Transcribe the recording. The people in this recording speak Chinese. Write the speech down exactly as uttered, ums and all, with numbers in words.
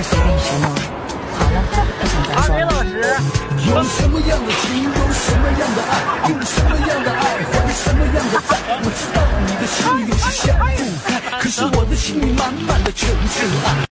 随便许诺。好了，不想再说了。 老师， 用什么样的情，用什么样的爱，用什么样的爱换什么样的债？我知道你的心里是想不开，可是我的心里满满的全是爱。